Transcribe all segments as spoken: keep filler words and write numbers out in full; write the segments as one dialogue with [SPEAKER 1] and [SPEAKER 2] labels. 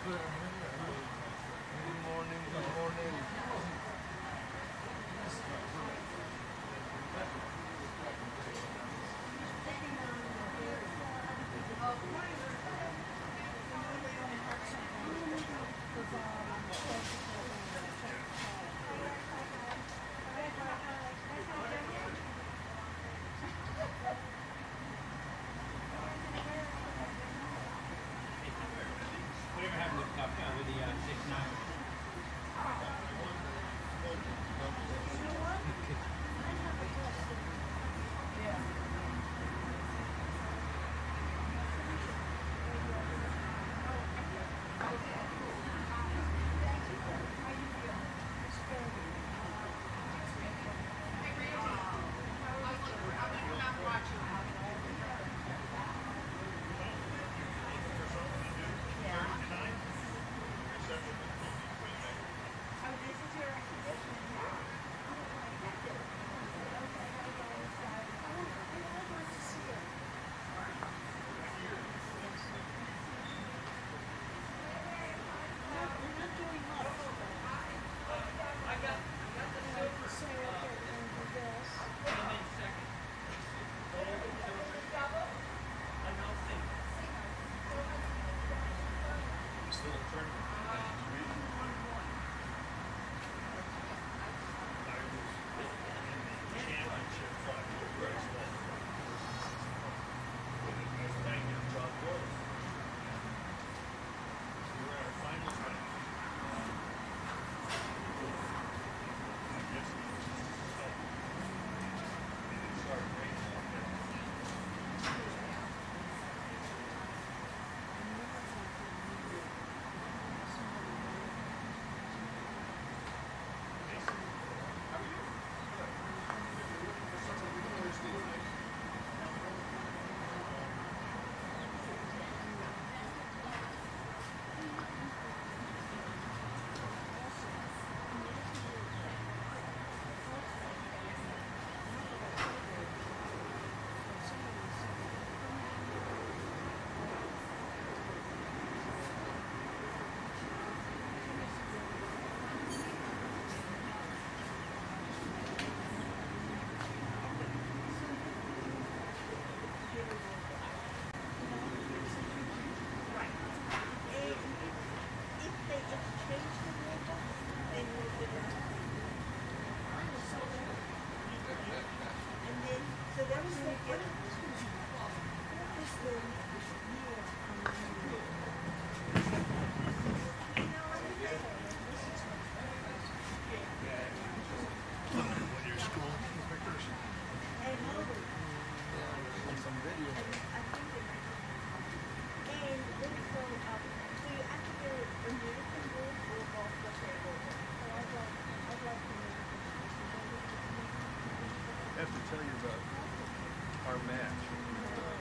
[SPEAKER 1] morning, good morning.
[SPEAKER 2] Whatever happened to Cup uh, with the uh, six nine?
[SPEAKER 3] I have to tell you about our match with uh,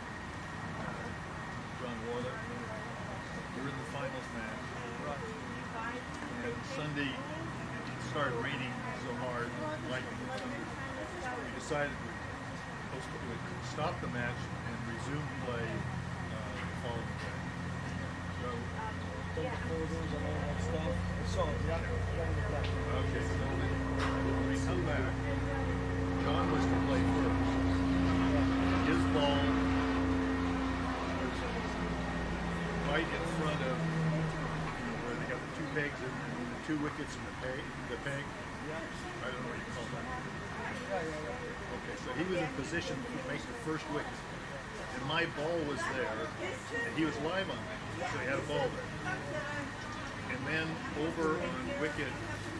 [SPEAKER 3] John Warlick. We were in the finals match. And Sunday it started raining so hard, lightning and thunder. We decided we would stop the match and resume play uh, the following day. So,
[SPEAKER 4] Take the photos and all that stuff. I saw it, yeah.
[SPEAKER 3] okay, so when we come back, John was to play first. His ball was right in front of, you know, where they got the two pegs and the two wickets and the peg. The peg. I don't know what you call that. Okay, so he was in position to make the first wicket, and my ball was there, and he was live on me, so he had a ball there. And then over on wicket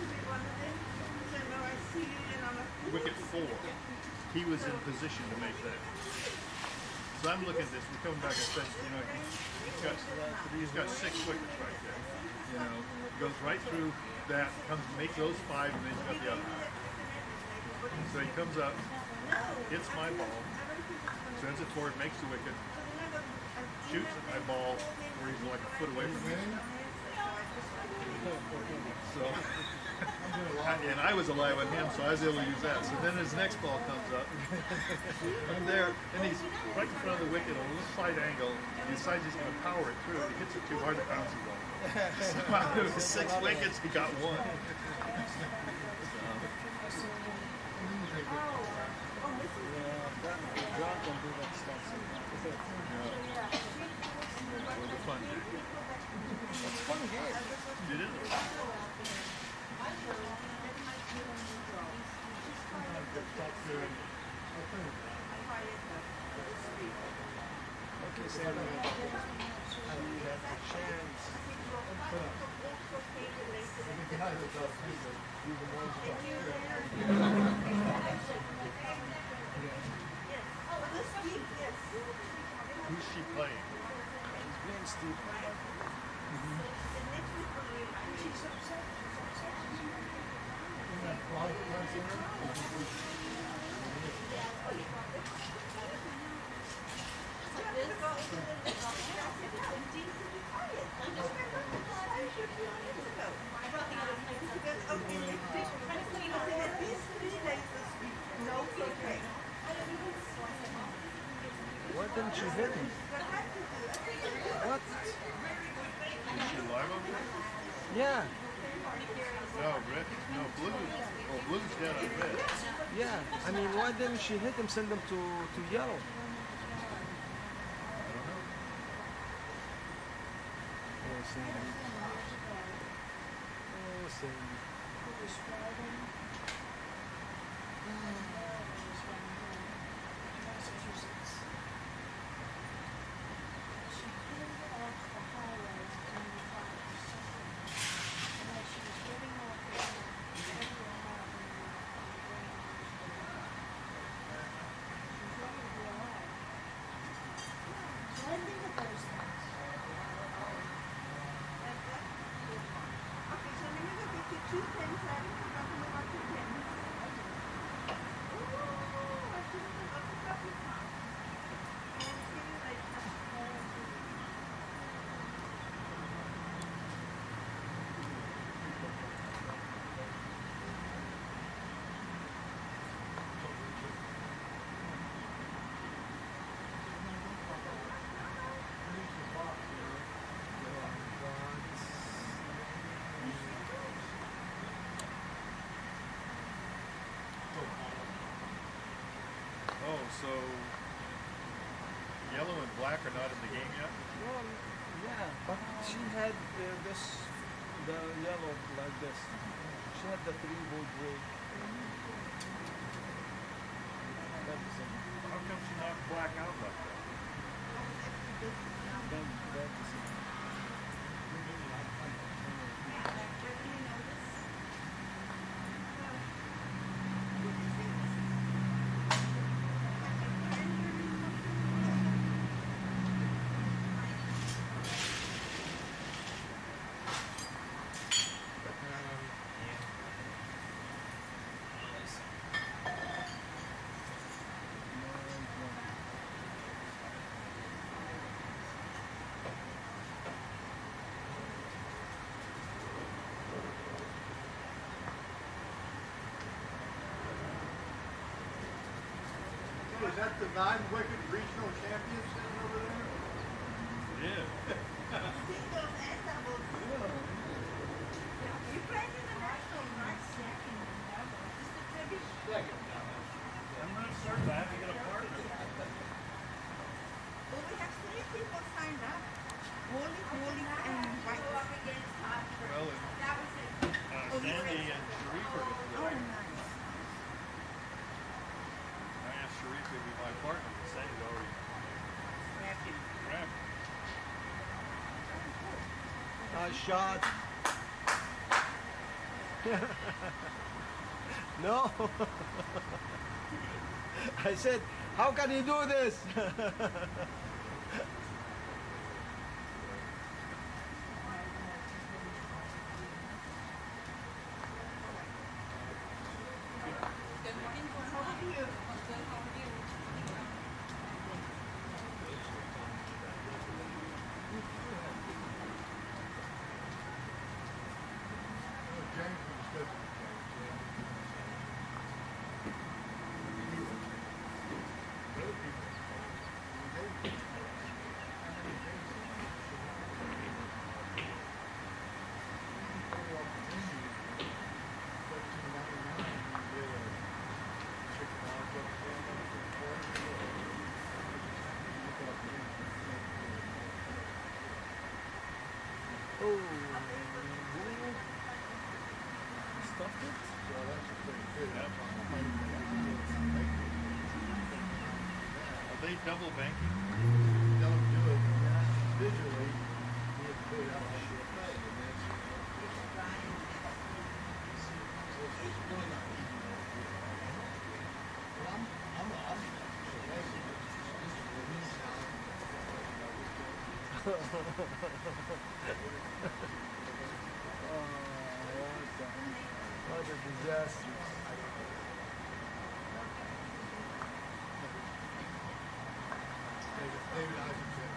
[SPEAKER 3] wicket four, he was in position to make that. So I'm looking at this, we're coming back and saying, you know, he's got, he's got six wickets right there. You know, goes right through that, comes make those five, and then he's got the other. So he comes up, hits my ball, sends it forward, makes the wicket, shoots at my ball where he's like a foot away from me. So And I was alive on him, so I was able to use that. So then his next ball comes up. I'm there, and he's right in front of the wicket on a little slight angle. He decides he's going to power it through. He hits it too hard, it bounces off. So out of his six wickets, he got one.
[SPEAKER 4] Yeah, that, John can do that stuff.
[SPEAKER 3] It was a fun day.
[SPEAKER 4] It's fun game.
[SPEAKER 3] It is.
[SPEAKER 4] Okay, Sammy. You have a chance.
[SPEAKER 3] Who's she playing?
[SPEAKER 4] He's playing Steve. Why didn't you hit him? What?
[SPEAKER 3] Is she live over there?
[SPEAKER 4] Yeah,
[SPEAKER 3] No, red. No, blue. Oh, blue's dead on red.
[SPEAKER 4] yeah. I mean, why didn't she hit him, send him to, to yellow?
[SPEAKER 3] I don't know.
[SPEAKER 4] Oh, Sammy. Oh, Sammy.
[SPEAKER 3] Oh, so yellow and black are not in the game yet?
[SPEAKER 4] Well, yeah, but she had uh, this, the yellow like this. She had the three wood break. That is it.
[SPEAKER 3] How come she knocked black out like that?
[SPEAKER 4] That, that is it.
[SPEAKER 5] Is that the nine-wicket regional champion sitting over there?
[SPEAKER 3] Yeah.
[SPEAKER 6] You played in the national, right? Second.
[SPEAKER 3] I'm not certain. I haven't got a part of it.
[SPEAKER 6] Well, we have three people signed up. Wally, Wally, and White.
[SPEAKER 3] Well, and,
[SPEAKER 6] That was it.
[SPEAKER 3] uh, Sandy and Sharif are going to
[SPEAKER 6] Oh,
[SPEAKER 3] play.
[SPEAKER 6] nice.
[SPEAKER 3] I asked Sharif to be my partner, but Sandy's already wrapped.
[SPEAKER 4] Nice shot. No. I said, how can you do this?
[SPEAKER 5] James was good.
[SPEAKER 3] they double banking?
[SPEAKER 5] Don't do it visually. You have to put it out like you play, and that's so it's it's really not easy. Well, I'm, I'm, I'm amazing. This is the least
[SPEAKER 4] Oh, what a, what a disaster.
[SPEAKER 5] David, David Isaacson.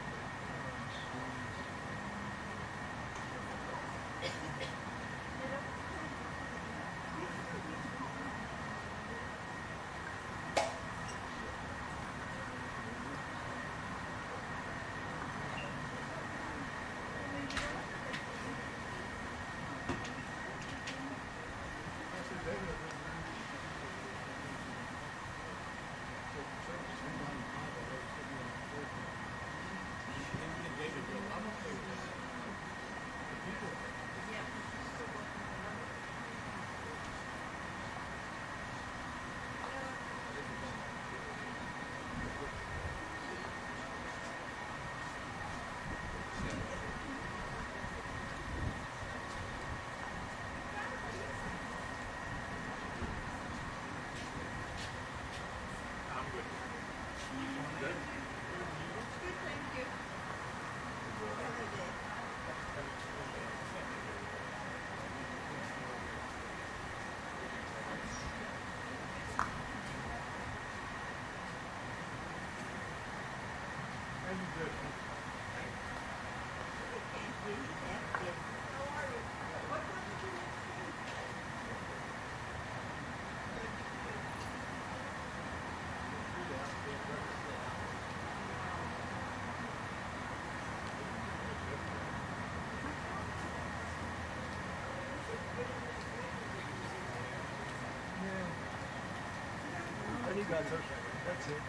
[SPEAKER 4] Arigato. That's it.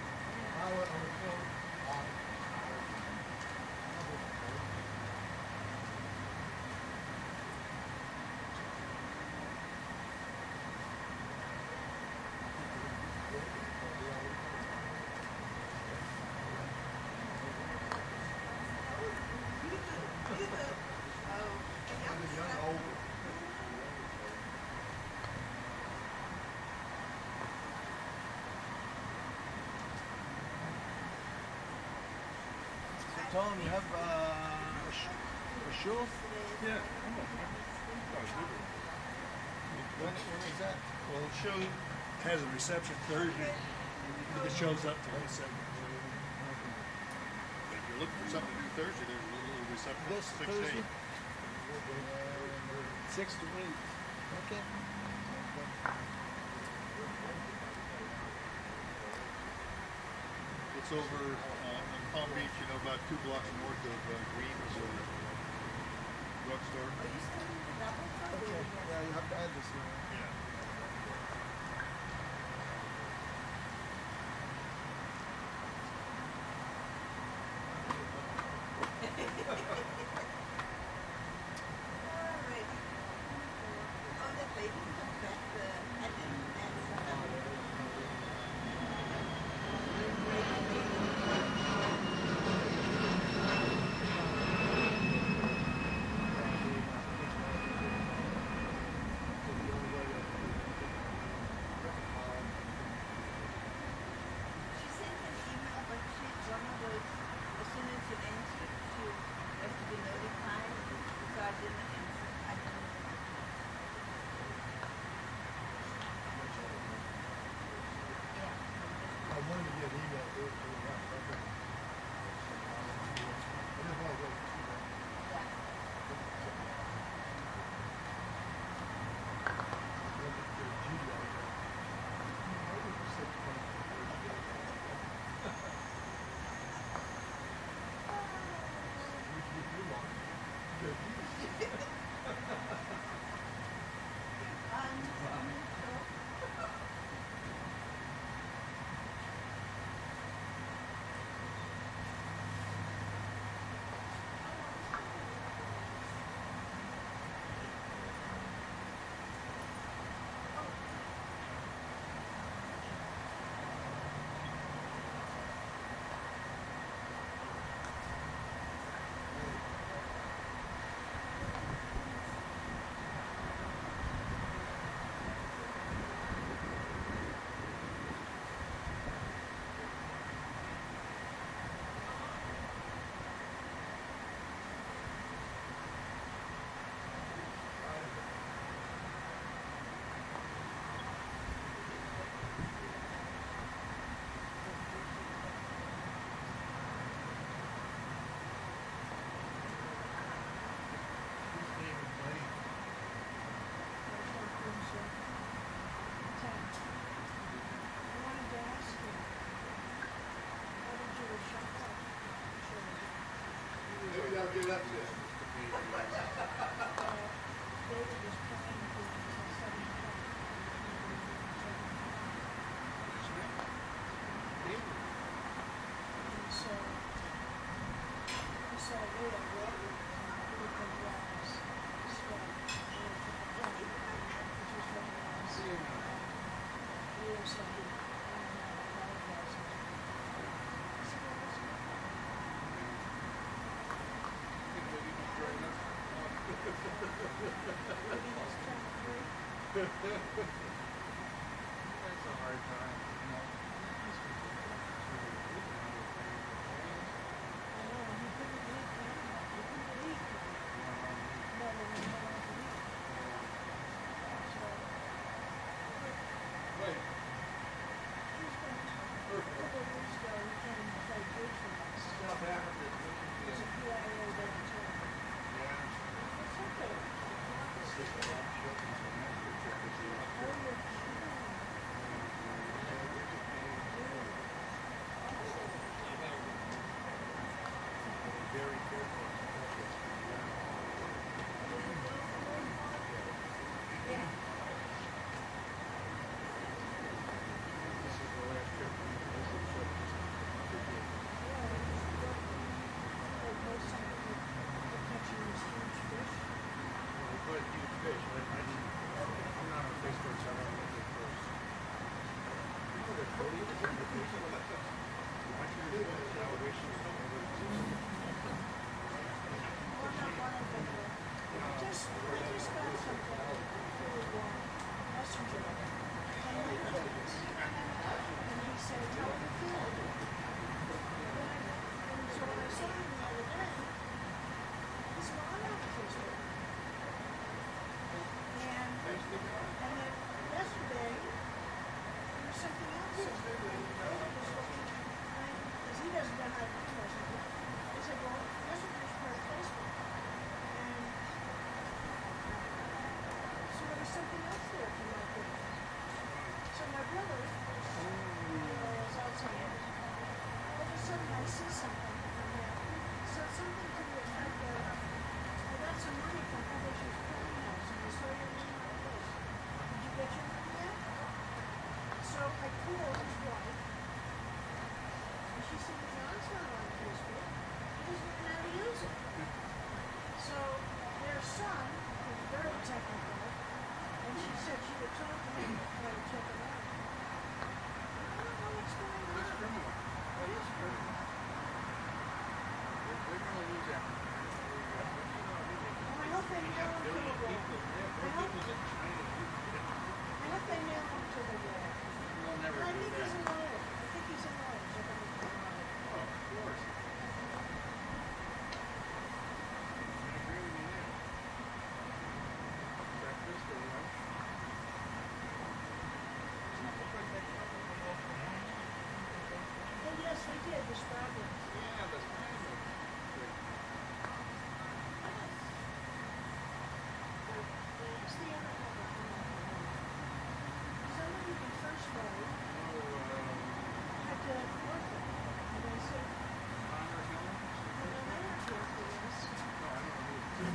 [SPEAKER 4] Tom, you have uh, a, sh a show?
[SPEAKER 3] Yeah.
[SPEAKER 4] When, when is that?
[SPEAKER 3] Well, the show has a reception Thursday. The show's up twenty-second. But if you're looking for something to do Thursday, there's a little reception.
[SPEAKER 4] This
[SPEAKER 3] six
[SPEAKER 4] Thursday?
[SPEAKER 3] to eight.
[SPEAKER 4] Uh, six to eight. Okay.
[SPEAKER 3] It's over uh, in Palm Beach, you know, about two blocks north of uh, Green's uh, drugstore.
[SPEAKER 4] Okay. Yeah, you have to add this here.
[SPEAKER 3] Yeah.
[SPEAKER 5] get up there.
[SPEAKER 7] David was planning to do it until seven o'clock. And so, he saw Leah walking with the glass, stuff, and took a plane, which was very nice. Leah said, he, I don't know how it was. I said, well, that's good. Maybe he's twenty-three.
[SPEAKER 4] That's a hard time, you know.
[SPEAKER 7] I know, he couldn't eat, man. He couldn't eat. No, no, no, no, no, no. So,
[SPEAKER 5] Wait,
[SPEAKER 7] he's been, a couple of years ago, he came and played bridge with us.
[SPEAKER 5] South Africa.
[SPEAKER 7] He's a P I A vegetarian.
[SPEAKER 5] Yeah.
[SPEAKER 7] It's okay. Oh, you're kidding.
[SPEAKER 5] Very careful. This is the last trip we made.
[SPEAKER 7] Yeah, he used to go, like, most of the, the catching these huge fish.
[SPEAKER 5] We caught a huge fish. I, I didn't, I'm not on Facebook, so I don't look at first. You know that Cody is in the fish? I can do that. Salvation.
[SPEAKER 7] Well, not one of them, but I just, I just got something really warm, messenger, from my kids. And he said, how are you feeling? And so when I saw him the other day, he said, well, I'm not on Facebook. And, and then yesterday, there was something else. David was looking, because he doesn't know how to do messenger. He said, well, messenger's part of Facebook. And so there was something else there for my kids. So my brother, who was Alzheimer's, all of a sudden I see something on there. So something to the effect of, I got some money from Publishers Clearinghouse and I saw your name on the list. Did you get your money yet? So I called his wife and she said, well, John's not on Facebook. He doesn't even know how to use it. So their son is very technical, and she said she would talk to him how to check it out. I don't know what's going on.
[SPEAKER 5] It's criminal.
[SPEAKER 7] It is criminal.
[SPEAKER 5] They're, they're gonna lose that.
[SPEAKER 7] Well, I hope they nail him to the wall. I hope, I hope they nail him to the wall.
[SPEAKER 4] We'll never
[SPEAKER 7] I
[SPEAKER 4] do
[SPEAKER 7] think he's a
[SPEAKER 4] that.
[SPEAKER 7] lawyer. I think he's a lawyer. So I'm gonna put him on it.
[SPEAKER 5] Oh, of course. I agree with you there. Breakfast or lunch?
[SPEAKER 7] Oh, yes, they did, the strawberries.
[SPEAKER 5] Yeah, that's fine.
[SPEAKER 7] What's the other one? Somebody who first voted
[SPEAKER 5] Oh, um,
[SPEAKER 7] had to forfeit. And they said,
[SPEAKER 5] Connor Hill?
[SPEAKER 7] well, the mayor here for this.
[SPEAKER 5] No, I don't know who.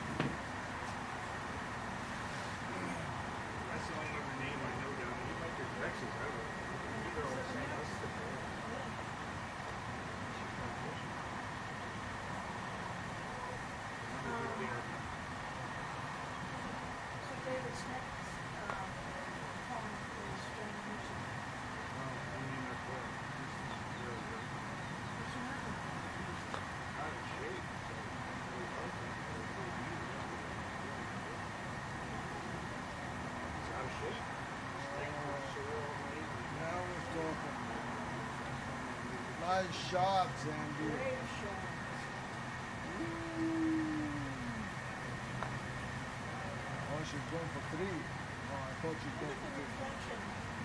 [SPEAKER 5] That's the only other name I know down there. He might be Texas, I don't know. They're all the same.
[SPEAKER 7] Um, so David Smith, um, home is John Newsom.
[SPEAKER 5] Oh, I mean, that's what. This is really good.
[SPEAKER 7] What's the matter?
[SPEAKER 5] Out of shape. So, really healthy. He's out of shape. Strength, sore, amazing.
[SPEAKER 4] Now we're talking. Nice shots, Andy.
[SPEAKER 7] Great shot.
[SPEAKER 4] Oh, she's going for three. Oh, I thought she's
[SPEAKER 7] Look
[SPEAKER 4] going
[SPEAKER 7] at
[SPEAKER 4] for
[SPEAKER 7] the
[SPEAKER 4] two.
[SPEAKER 7] reflection.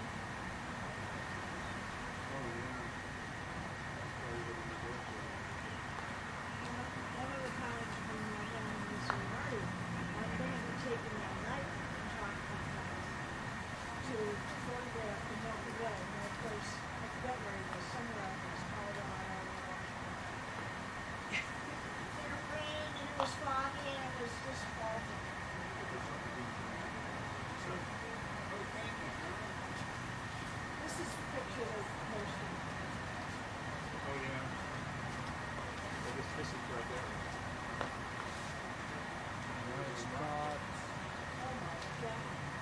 [SPEAKER 5] Oh, yeah. That's probably what he was for.
[SPEAKER 7] One one of the congressmen uh, down in Missouri, I'm going to be taking that night and talk to them to photograph the Milky Way, that place, I forget where it was, somewhere out in Colorado or Washington. They're
[SPEAKER 5] This is right there.
[SPEAKER 4] Nice spot.
[SPEAKER 7] Oh my God.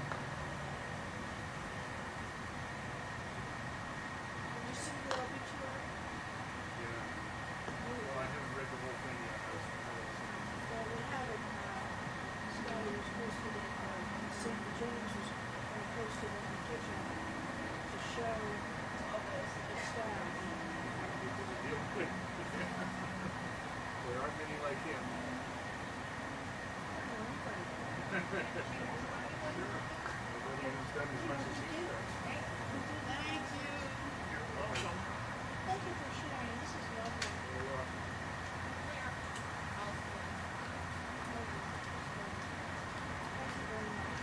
[SPEAKER 7] Did you see the obituary?
[SPEAKER 5] Yeah. Well, I haven't read the whole thing yet. I was, I was,
[SPEAKER 7] Well, we had it, uh, Scotty was posted in, uh, Saint James was uh, posted in the kitchen to show the staff.
[SPEAKER 5] there aren't many like him. Nobody who's done as much as he's done.
[SPEAKER 6] Thank you.
[SPEAKER 5] You're welcome.
[SPEAKER 7] Thank you for sharing, this is lovely.
[SPEAKER 5] You're welcome.
[SPEAKER 7] Thank you very much.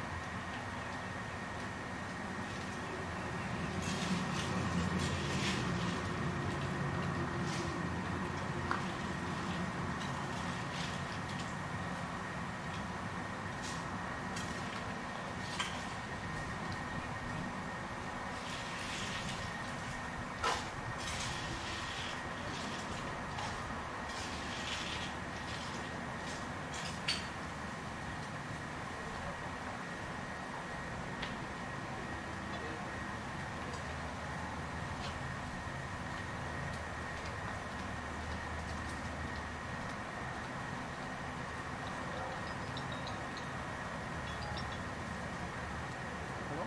[SPEAKER 4] Hello?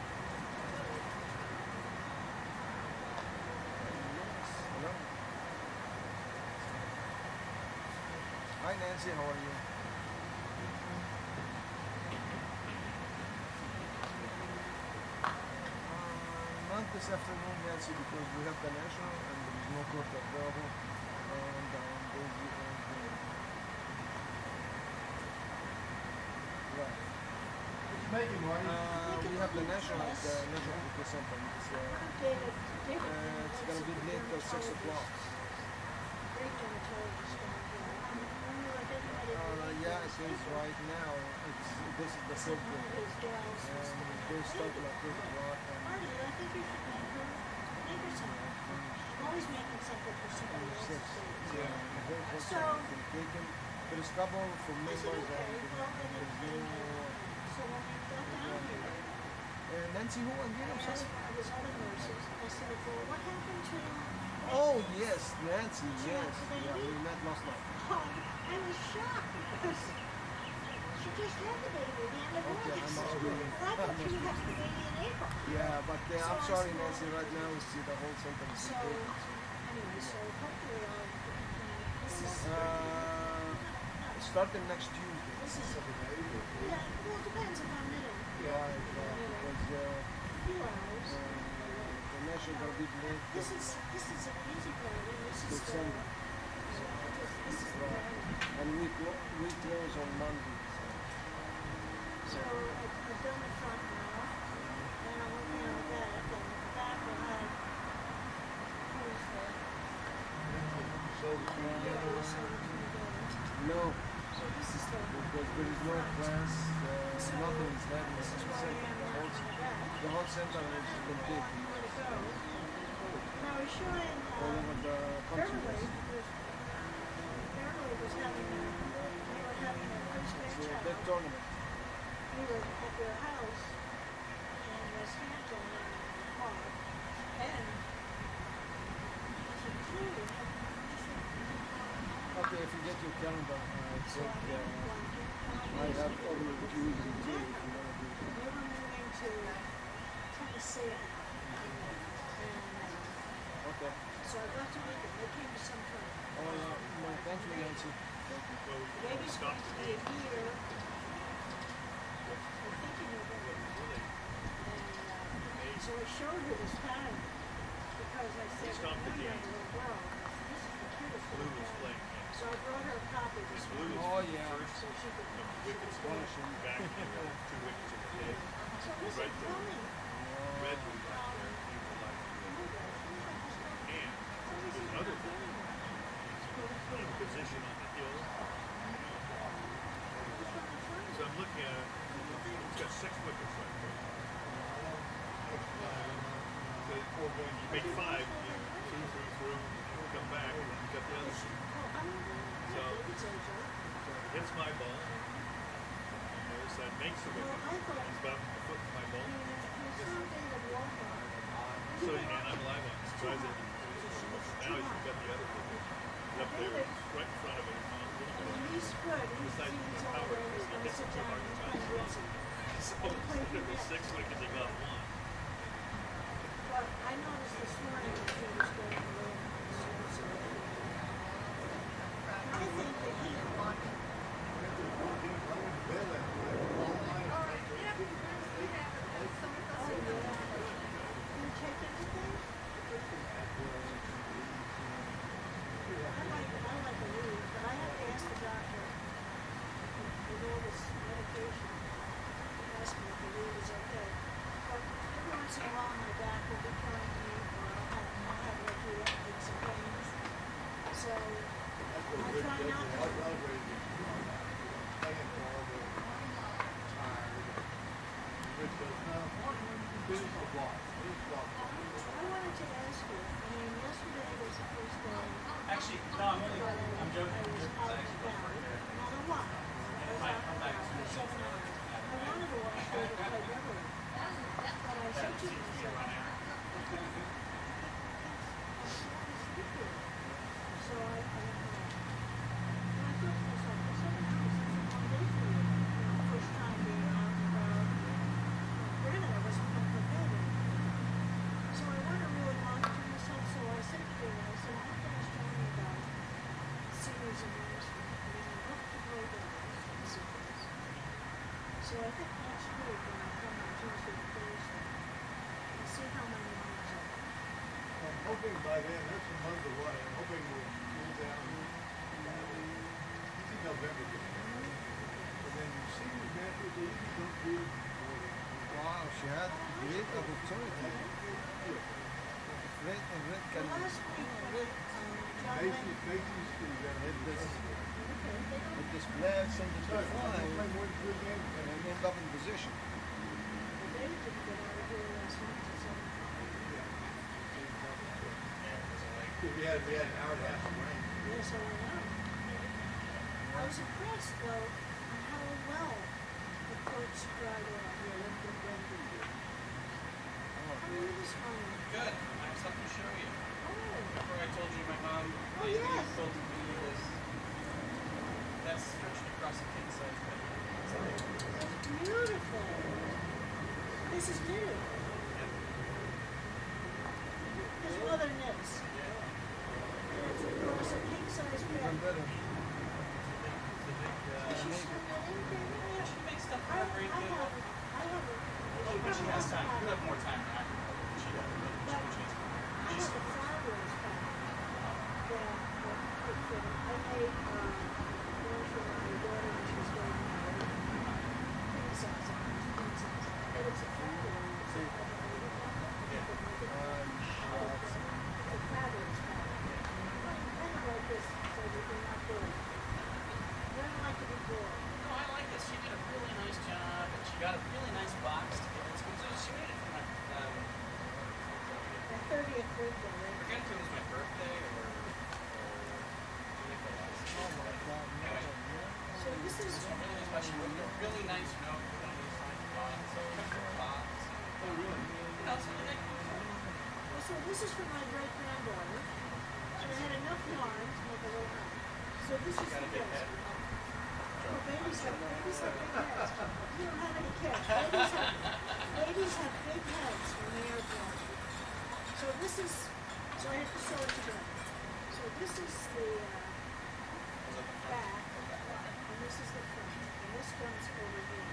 [SPEAKER 4] Hello? Hi Nancy, how are you? Uh, not this afternoon, Nancy, because we have the national and there is no court available. And um, there's the right.
[SPEAKER 1] Making money.
[SPEAKER 4] Uh, we have the national at the National Eco Center. It's, uh,
[SPEAKER 7] David, David.
[SPEAKER 4] uh, it's gonna be late till six o'clock.
[SPEAKER 7] Great dermatologist down here. Remember I did my
[SPEAKER 4] Uh, yeah, it is right now. It's this is the third day.
[SPEAKER 7] his gals and
[SPEAKER 4] And
[SPEAKER 7] stuff.
[SPEAKER 4] they start like eight o'clock and
[SPEAKER 7] Marty, I think you should make her, make her something. I'm always making something for somebody else.
[SPEAKER 4] six.
[SPEAKER 7] to
[SPEAKER 4] Yeah, the whole
[SPEAKER 7] So-
[SPEAKER 4] person can take him. There is couple from
[SPEAKER 7] I said,
[SPEAKER 4] members
[SPEAKER 7] okay,
[SPEAKER 4] and
[SPEAKER 7] well, then
[SPEAKER 4] there's
[SPEAKER 7] it,
[SPEAKER 4] no.
[SPEAKER 7] so when we got down here,
[SPEAKER 4] Uh, Nancy, who again?
[SPEAKER 7] I
[SPEAKER 4] I'm
[SPEAKER 7] asked
[SPEAKER 4] sorry.
[SPEAKER 7] his other nurses, I said, well, what happened to?
[SPEAKER 4] Oh yes, Nancy. Yes, yeah, we met last night.
[SPEAKER 7] Oh, I was shocked because she just had the baby at the end of
[SPEAKER 4] Okay, I
[SPEAKER 7] August.
[SPEAKER 4] must be.
[SPEAKER 7] I thought she was having the baby in April.
[SPEAKER 4] Yeah, but uh, I'm
[SPEAKER 7] So I
[SPEAKER 4] sorry,
[SPEAKER 7] said,
[SPEAKER 4] Nancy. Right now, we see the whole sentence.
[SPEAKER 7] So, anyway, so hopefully I'll, this is,
[SPEAKER 4] Uh, starting next Tuesday.
[SPEAKER 7] this is, yeah, well, it depends if I'm in it.
[SPEAKER 4] Right, right, because uh,
[SPEAKER 7] A few hours.
[SPEAKER 4] uh, the national gonna be late.
[SPEAKER 7] This is, this is an easy party, this is the,
[SPEAKER 4] December.
[SPEAKER 7] so this, this is the
[SPEAKER 4] Right.
[SPEAKER 7] party.
[SPEAKER 4] And we clo- we close on Monday.
[SPEAKER 7] So I- I've done the front now, and I'm working on the back, and the back will have, who's there?
[SPEAKER 1] So between
[SPEAKER 7] Yeah,
[SPEAKER 1] together.
[SPEAKER 7] so we're together.
[SPEAKER 4] No,
[SPEAKER 7] So this is the,
[SPEAKER 4] because there is no class. Uh, nothing is happening.
[SPEAKER 7] this is
[SPEAKER 4] in the
[SPEAKER 7] where I
[SPEAKER 4] center.
[SPEAKER 7] am
[SPEAKER 4] The
[SPEAKER 7] now
[SPEAKER 4] whole,
[SPEAKER 7] in the back.
[SPEAKER 4] the whole center has been big.
[SPEAKER 7] Where to go. Now I was showing,
[SPEAKER 4] All
[SPEAKER 7] um,
[SPEAKER 4] over the
[SPEAKER 7] Beverly,
[SPEAKER 4] country.
[SPEAKER 7] was, Beverly was having a, they were having a first
[SPEAKER 4] It's
[SPEAKER 7] grade
[SPEAKER 4] a big
[SPEAKER 7] child.
[SPEAKER 4] tournament.
[SPEAKER 7] We were at their house in West Hampton in March, and I said, "Gee, I
[SPEAKER 4] Okay, if you get your calendar, I
[SPEAKER 7] so
[SPEAKER 4] think
[SPEAKER 7] I'm
[SPEAKER 4] uh,
[SPEAKER 7] going to
[SPEAKER 4] I have all the Tuesday too. If you want to do
[SPEAKER 7] We were moving to Tennessee, and uh,
[SPEAKER 4] Okay.
[SPEAKER 7] so I got to meet them. They came to some time.
[SPEAKER 4] Oh, yeah. No, thank you, Nancy. Thank you.
[SPEAKER 5] Well,
[SPEAKER 7] The baby's going to be a year. I think in November.
[SPEAKER 5] really
[SPEAKER 7] And uh, so I showed her this pattern because I said,
[SPEAKER 5] stopped
[SPEAKER 7] "I'm
[SPEAKER 5] the
[SPEAKER 7] a
[SPEAKER 5] game.
[SPEAKER 7] little girl. This is the cutest
[SPEAKER 5] Blue
[SPEAKER 7] little
[SPEAKER 5] was
[SPEAKER 7] pattern."
[SPEAKER 5] playing.
[SPEAKER 7] So I brought her a copy this
[SPEAKER 5] Blue
[SPEAKER 7] morning.
[SPEAKER 5] was
[SPEAKER 4] Oh, yeah.
[SPEAKER 5] first
[SPEAKER 7] So she could, she could see.
[SPEAKER 4] Punishing.
[SPEAKER 5] back you know, two wickets in the day.
[SPEAKER 7] So this
[SPEAKER 5] Red
[SPEAKER 7] is
[SPEAKER 5] Bull.
[SPEAKER 7] coming.
[SPEAKER 5] Red was back there. He was like, and there's another thing. He's put in position on the hill. So I'm looking at it. It's got six wickets right there. The four going, you make five, you two, three through, and come back, and then you got the other six.
[SPEAKER 7] Oh, I'm
[SPEAKER 3] That's my ball. And the other side makes the
[SPEAKER 7] Well,
[SPEAKER 3] wicket.
[SPEAKER 7] I thought,
[SPEAKER 3] It's about a foot from my
[SPEAKER 7] I
[SPEAKER 3] ball.
[SPEAKER 7] mean, there's some David Walker.
[SPEAKER 3] So, and I'm live on it. So I said, now he's got the other wicket. He's up there, it's right in front of it.
[SPEAKER 7] I mean, he's good. He's,
[SPEAKER 3] Besides,
[SPEAKER 7] he's
[SPEAKER 3] he's
[SPEAKER 7] all
[SPEAKER 3] power.
[SPEAKER 7] there. He's
[SPEAKER 3] He
[SPEAKER 7] gonna
[SPEAKER 3] hits
[SPEAKER 7] sit
[SPEAKER 3] it too
[SPEAKER 7] down.
[SPEAKER 3] hard
[SPEAKER 7] He's
[SPEAKER 3] to
[SPEAKER 7] playing
[SPEAKER 3] touch.
[SPEAKER 7] Wilson.
[SPEAKER 3] So instead of the six wickets, he got one.
[SPEAKER 7] But I noticed this morning that he was going a little sensitive. And I think that he, oh yeah, do you take anything? I like, I like a lead, but I have to ask the doctor with all this medication, ask me if the lead is okay. But every once in a while my back will be killing me, or I'll have, I'll have like you, like some pains. So I try not to. I wanted to ask you, I mean, yesterday was the first day.
[SPEAKER 2] Actually, no, I'm only, I'm joking.
[SPEAKER 7] I
[SPEAKER 2] I'm
[SPEAKER 7] was
[SPEAKER 2] joking.
[SPEAKER 7] out
[SPEAKER 2] I
[SPEAKER 7] and
[SPEAKER 2] actually
[SPEAKER 7] down,
[SPEAKER 2] work there.
[SPEAKER 7] not a lot. I was
[SPEAKER 2] might
[SPEAKER 7] out
[SPEAKER 2] come back
[SPEAKER 7] for
[SPEAKER 2] soon.
[SPEAKER 7] seven hours. I wanted to watch David play Beverly, but I said to myself, so I, I went home. And I thought to myself, well, seven hours is a long day for you. You know, first time being out and about. Granted, I wasn't going to bed anymore. So I went to really monitor myself, so I said to David, I said, what guys tell me about seniors in ministry? I mean, I look to grow dollars in seniors. So I think next week when I come on Tuesday and Thursday, I'll see how my numbers are.
[SPEAKER 1] I'm hoping by then, that's a month away, I'm hoping we'll cool down. It's in November, but then senior matches, they usually don't do more than.
[SPEAKER 4] Wow, she had great opportunity. Red and red can
[SPEAKER 7] Well, last week, um, John
[SPEAKER 1] Macy's,
[SPEAKER 7] Lennon,
[SPEAKER 1] Macy's is, uh,
[SPEAKER 4] hit this,
[SPEAKER 7] okay,
[SPEAKER 4] hit this player send it to
[SPEAKER 1] Sorry, I
[SPEAKER 4] fly
[SPEAKER 1] play more than three games.
[SPEAKER 4] and end up in position.
[SPEAKER 7] well, David didn't get out of here last night till seven o'clock.
[SPEAKER 1] We had, we had an hour and a half of rain.
[SPEAKER 7] Yes, I know. I was impressed, though, on how well the coach dried off the Olympic Rugby. How are you this morning?
[SPEAKER 2] Good. I have something to show you.
[SPEAKER 7] Oh,
[SPEAKER 2] Remember I told you my mom
[SPEAKER 7] Oh,
[SPEAKER 2] lately
[SPEAKER 7] yes.
[SPEAKER 2] told me this. That's stretched across a king size bed.
[SPEAKER 7] that's beautiful. This is new. His mother knits. And it's across a king-size
[SPEAKER 4] Even
[SPEAKER 7] bed.
[SPEAKER 4] better.
[SPEAKER 2] It's a big, uh,
[SPEAKER 7] Is she still knitting, David?
[SPEAKER 2] yeah, she makes stuff
[SPEAKER 7] I, I
[SPEAKER 2] for every
[SPEAKER 7] have,
[SPEAKER 2] kid.
[SPEAKER 7] I have a,
[SPEAKER 2] Oh, but she has time. You have more time now. She does.
[SPEAKER 7] But
[SPEAKER 2] She needs
[SPEAKER 7] I have a fabulous pack that, that could fit it. I made, um, one for my daughter when she was getting married. King size, it was king size. But it's a fabulous, it's a, I don't know, you could make it.
[SPEAKER 4] I'm
[SPEAKER 7] Oh, it's, it's a fabulous pack. Kind of like this, so that you're not bored. I don't like to be bored.
[SPEAKER 2] No, I like this. She did a really nice job, and she got a really nice box together. It's good. So she made it for my, um,
[SPEAKER 7] My thirtieth birthday,
[SPEAKER 2] I
[SPEAKER 7] right?
[SPEAKER 2] forget if it was my birthday or, or anything else.
[SPEAKER 4] oh my God, no,
[SPEAKER 2] Anyway,
[SPEAKER 4] no.
[SPEAKER 7] So this is,
[SPEAKER 2] this one really special. With a really nice note with a nice signed box. So I kept her box.
[SPEAKER 1] Oh, really?
[SPEAKER 2] You know, so like,
[SPEAKER 7] well, so this is for my great granddaughter. And I had enough yarn to make a little hat. So this is
[SPEAKER 2] got
[SPEAKER 7] the
[SPEAKER 2] a big
[SPEAKER 7] best.
[SPEAKER 2] head.
[SPEAKER 7] Well, babies have, babies have big heads. You don't have any kids. Babies have, babies have big heads when they are born. So this is, so I have to sew it together. So this is the uh, back, and this is the front, and this comes over here.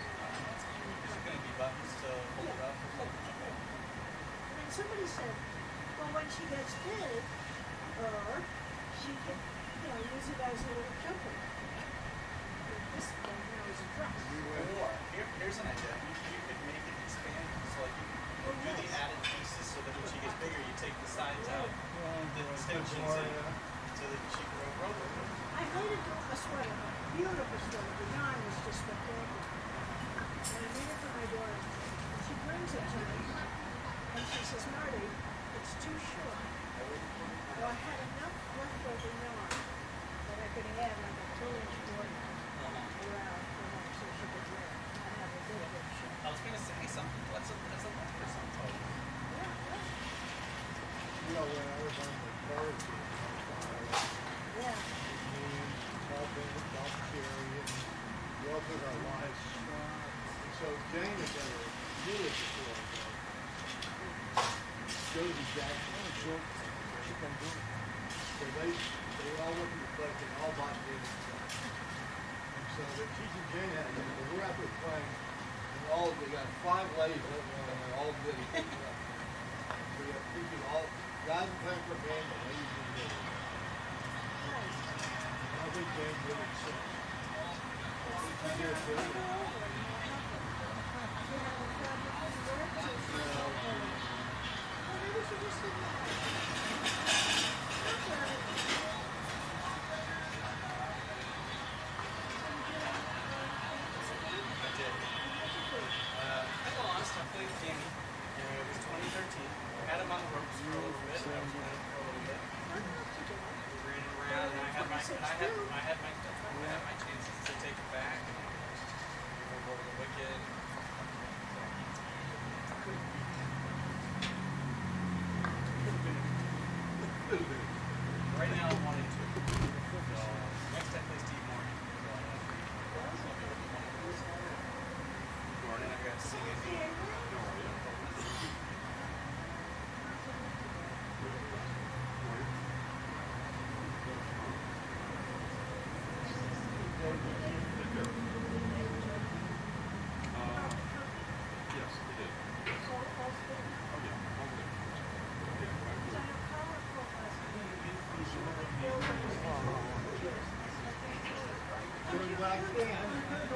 [SPEAKER 2] Is it going to be buttons to hold it up or something? Okay.
[SPEAKER 7] And then somebody said, well, when she gets big, or she can, you know, use it as a little jumper. But this one now is a dress.
[SPEAKER 2] Or, here, here's an idea. You, you could make it expand. So like you
[SPEAKER 7] Oh,
[SPEAKER 2] could do the
[SPEAKER 7] yes.
[SPEAKER 2] added pieces so that when she gets bigger, you take the sides out, the extensions
[SPEAKER 1] More,
[SPEAKER 2] in,
[SPEAKER 1] uh,
[SPEAKER 2] so that she can roll over it.
[SPEAKER 7] I made it a sweater, beautiful sweater. The yarn was just spectacular. And I made it for my daughter. And she brings it to me, and she says, Marty, it's too short. Well, I had enough leftover yarn that I could add like a two-inch border.
[SPEAKER 1] Jackson.
[SPEAKER 4] Sure. She can do it.
[SPEAKER 1] So they, they all went to the place and all bought Jane's stuff. And so they're teaching Jane how to use it. We're out there playing, and all, they got five ladies, and they're all good at picking up. So we have teaching all, guys are playing for band, and ladies are good.
[SPEAKER 7] Nice.
[SPEAKER 1] I think Jane's really sick.
[SPEAKER 7] Well,
[SPEAKER 1] She's there too.
[SPEAKER 7] go over and help them. You have a problem with work, so she's okay. Well, maybe she just didn't know. That's all right.
[SPEAKER 2] I did. Uh, I lost. I played Danny. And it was twenty thirteen. I had him on the ropes for a little bit. I was with him for a little bit. We ran it around, and I had my, and I had, I had my, I had my chances to take it back. And move over the wicket. Right now, I'm wanting to. So next time, play Steve Morgan. Morning, I got to sing it.
[SPEAKER 3] Yes, it is.
[SPEAKER 7] So, that's good.
[SPEAKER 3] Oh, yeah. All good. Yeah, right.
[SPEAKER 7] So, I have powerful husband.
[SPEAKER 1] Doing what I can.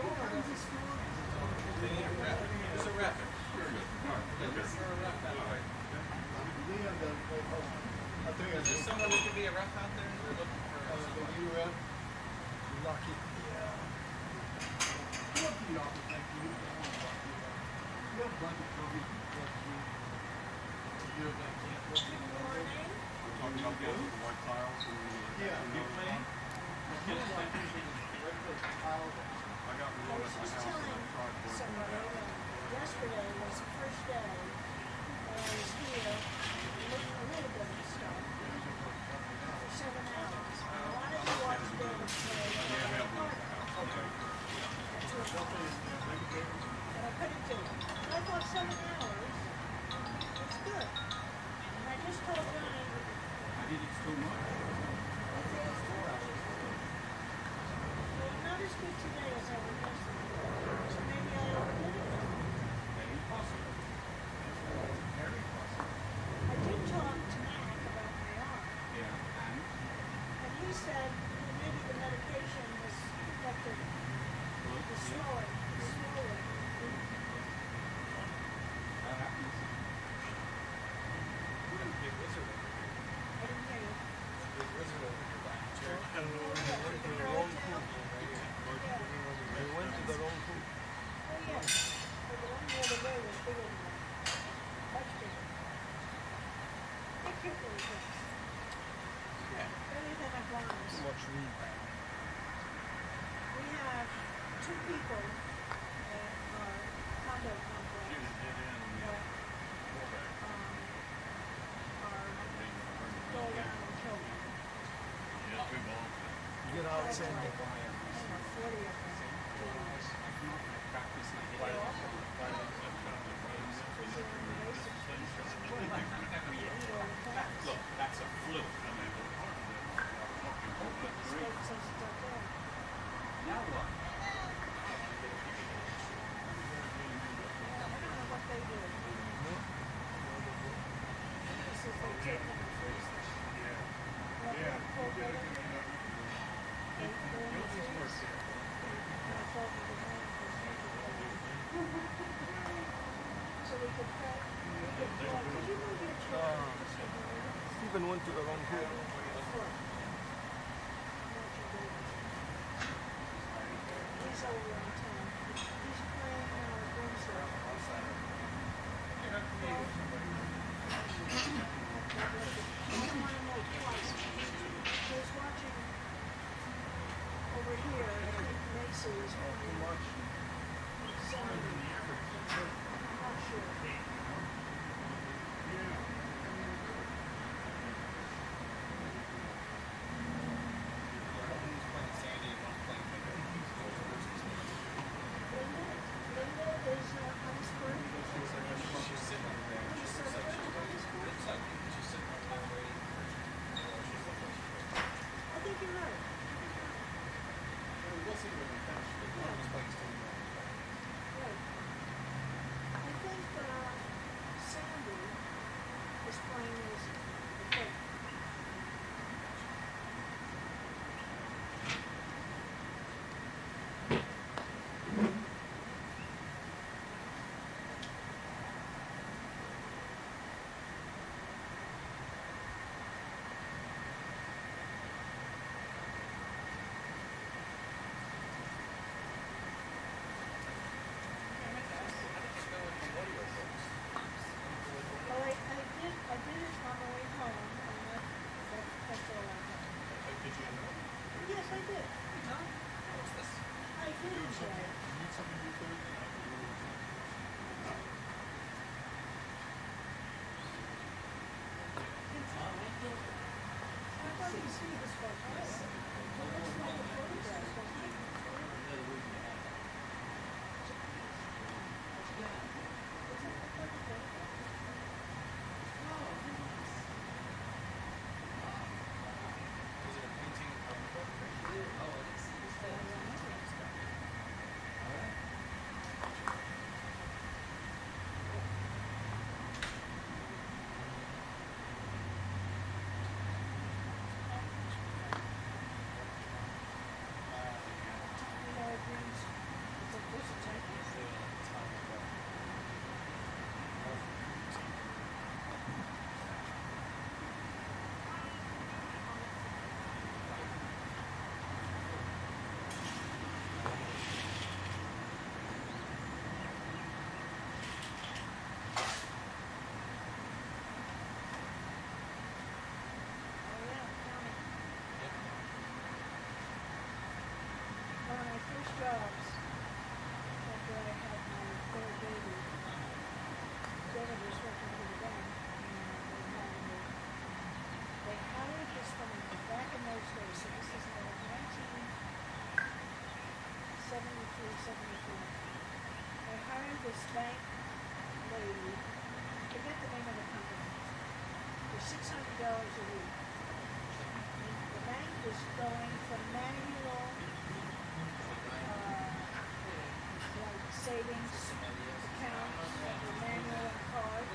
[SPEAKER 2] They need a rep. There's a rep.
[SPEAKER 3] Very good. All right.
[SPEAKER 2] They're looking for a rep out
[SPEAKER 3] All
[SPEAKER 2] there.
[SPEAKER 3] right.
[SPEAKER 1] Leon doesn't play home. I think I
[SPEAKER 2] Is there
[SPEAKER 1] just,
[SPEAKER 2] someone that could be a rep out there? They're looking for
[SPEAKER 1] uh, the
[SPEAKER 2] someone.
[SPEAKER 1] U F.
[SPEAKER 4] Lucky.
[SPEAKER 1] What do you offer? Thank you. You have a bunch of trophies and stuff too. You have that camp.
[SPEAKER 7] Good morning.
[SPEAKER 3] We're talking about the other the white tiles and the.
[SPEAKER 1] Yeah.
[SPEAKER 3] and
[SPEAKER 1] You
[SPEAKER 3] the-
[SPEAKER 1] playing? I got one at
[SPEAKER 3] I got
[SPEAKER 7] I
[SPEAKER 3] one
[SPEAKER 7] was
[SPEAKER 3] at my
[SPEAKER 7] just
[SPEAKER 3] house and I
[SPEAKER 7] telling
[SPEAKER 3] tried working
[SPEAKER 7] somebody
[SPEAKER 3] it out.
[SPEAKER 7] that yesterday was the first day that I was here looking a little bit of stuff for seven hours. And I wanted to watch David play.
[SPEAKER 3] Yeah, we have one at the house.
[SPEAKER 7] Okay. That's what I thought. But I couldn't do it. I thought seven hours was good. And I just told Johnny,
[SPEAKER 3] I think it's too much.
[SPEAKER 7] I think it's too much. Well, not as good today as I was yesterday. So maybe I overdid it.
[SPEAKER 3] Maybe possible. Very possible.
[SPEAKER 7] I did talk to Mac about my arm,
[SPEAKER 3] Yeah, and
[SPEAKER 7] and he said well, maybe the medication was affected
[SPEAKER 3] good.
[SPEAKER 7] the
[SPEAKER 3] Yeah.
[SPEAKER 7] swelling, the swelling.
[SPEAKER 3] That happens.
[SPEAKER 2] We got a big wizard over here.
[SPEAKER 7] I didn't hear you.
[SPEAKER 2] Big wizard over here by the chair.
[SPEAKER 4] And we went to the wrong pool. We went to the wrong pool.
[SPEAKER 7] Oh, yeah. But the one the other day was bigger than that. Much bigger. Big kidney things.
[SPEAKER 2] Yeah.
[SPEAKER 7] Better than a bronze.
[SPEAKER 4] Too much weed.
[SPEAKER 7] We have two people at our condo complex that um, are go around and kill them.
[SPEAKER 4] Get out, send
[SPEAKER 7] Like,
[SPEAKER 4] it.
[SPEAKER 7] I don't know, forty of them.
[SPEAKER 2] Practice like
[SPEAKER 7] They're awful. Is there any basic things that you want? Eat all the time.
[SPEAKER 2] Look, that's a fluke.
[SPEAKER 7] Snakes and stuff there.
[SPEAKER 2] Now what?
[SPEAKER 7] I don't know what they do. He says they take them and freeze them. Well, they're cold weather. They go in the freeze. And I thought we could run for so we could pray. We could pray. Could you move your chair?
[SPEAKER 4] Ah.
[SPEAKER 7] Just a minute?
[SPEAKER 4] Stephen went to the wrong pool.
[SPEAKER 7] Foot. Watch your baby. He's over in town. He's playing uh, Windsor. I don't want to know twice. He was watching over here at Macy's on Saturday. I'm not sure. Take your road.
[SPEAKER 2] We'll see when we finish. But one of those bikes didn't go.
[SPEAKER 7] Right. I think, uh, Sandy is playing as the coach. Well, I, I did, I did it on the way home, and that, that, that's all I have.
[SPEAKER 2] Did you know?
[SPEAKER 7] Yes, I did.
[SPEAKER 2] What's this?
[SPEAKER 7] I did enjoy it.
[SPEAKER 3] Need something to do Thursday night?
[SPEAKER 7] I thought you see this photo. Let's look at the photographs, don't you?
[SPEAKER 2] Was it a painting of the portrait? Oh, it's
[SPEAKER 7] You know, it means, it's a visitor. Oh, yeah, county. One of my first jobs, after I had my third baby, David was working for the bank, and they hired me. They hired this woman back in those days, so this is like nineteen seventy-three, seventy-four. They hired this bank lady, forget the name of the company, for six hundred dollars a week. The bank was going from manual, uh, like savings accounts, manual and cards,